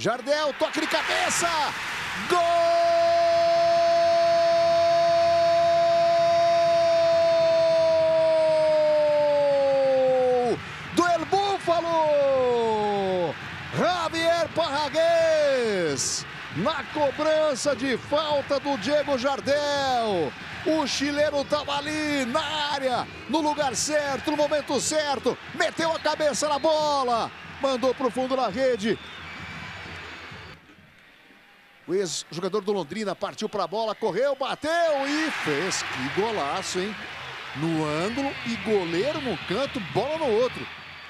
Jardel, toque de cabeça. Gol do El Búfalo. Javier Parragués. Na cobrança de falta do Diego Jardel. O chileno estava ali na área, no lugar certo, no momento certo. Meteu a cabeça na bola. Mandou para o fundo da rede. O ex-jogador do Londrina partiu para a bola, correu, bateu e fez. Que golaço, hein? No ângulo e goleiro no canto, bola no outro.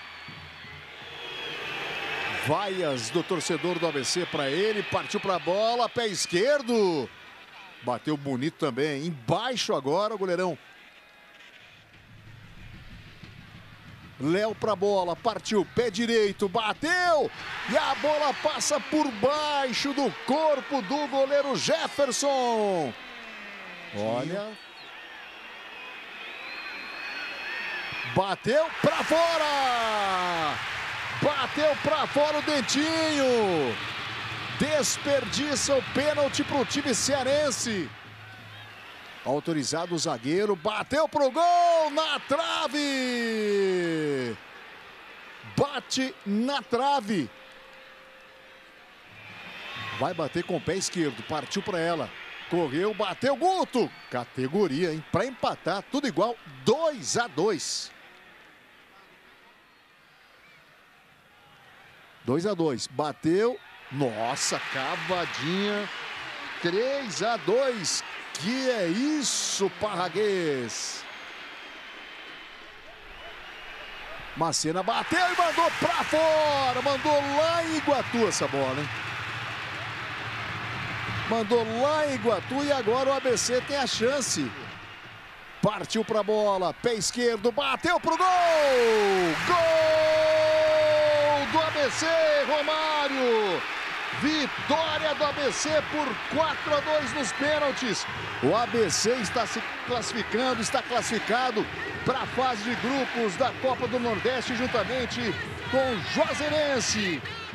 Vaias do torcedor do ABC para ele, partiu para a bola, pé esquerdo. Bateu bonito também, embaixo agora o goleirão. Léo para a bola, partiu, pé direito, bateu. E a bola passa por baixo do corpo do goleiro Jefferson. Olha. Bateu para fora. Bateu para fora o Dentinho. Desperdiça o pênalti para o time cearense. Autorizado o zagueiro, bateu pro gol, na trave. Bate na trave. Vai bater com o pé esquerdo, partiu para ela. Correu, bateu, Guto. Categoria, hein? Para empatar, tudo igual, 2-2. 2-2, bateu. Nossa, cavadinha. 3-2. Que é isso, Parragués? Macena bateu e mandou pra fora. Mandou lá em Iguatu essa bola, hein? Mandou lá em Iguatu e agora o ABC tem a chance. Partiu pra bola, pé esquerdo, bateu pro gol! Gol do ABC, Romário! Vitória do ABC por 4-2 nos pênaltis. O ABC está se classificando, está classificado para a fase de grupos da Copa do Nordeste juntamente com o Juazeirense.